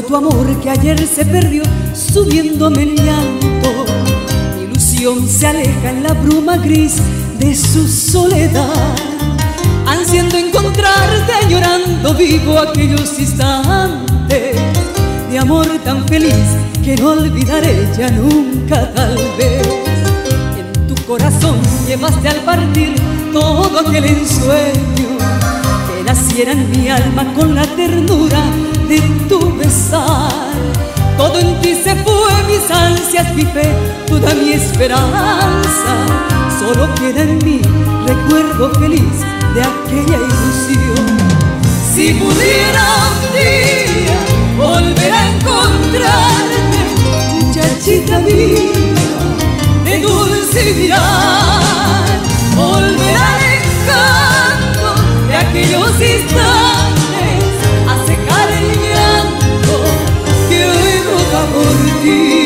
tu amor que ayer se perdió subiéndome el llanto. Mi ilusión se aleja en la bruma gris de su soledad, ansiando encontrarte, llorando vivo aquellos instantes de amor tan feliz que no olvidaré ya nunca tal vez. En tu corazón llevaste al partir todo aquel ensueño que naciera en mi alma con la ternura de tu besar. Todo en ti se fue, mis ansias, mi fe, toda mi esperanza. Solo queda en mí recuerdo feliz de aquella ilusión. Si pudiera un día volver a encontrarte, muchachita mía, de dulce mirar, volver al encanto de aquellos instantes, a secar el llanto que hoy roga por ti.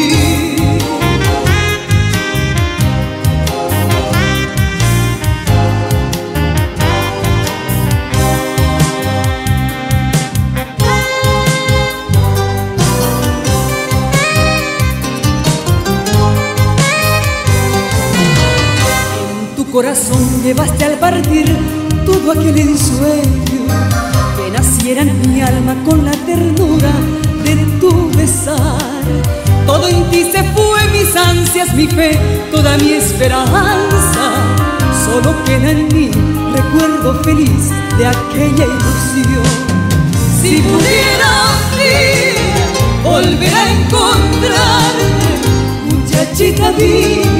Corazón llevaste al partir todo aquel ensueño que naciera en mi alma con la ternura de tu besar. Todo en ti se fue, mis ansias, mi fe, toda mi esperanza. Solo queda en mí recuerdo feliz de aquella ilusión. Si pudiera un día volver a encontrarte, muchachita mía,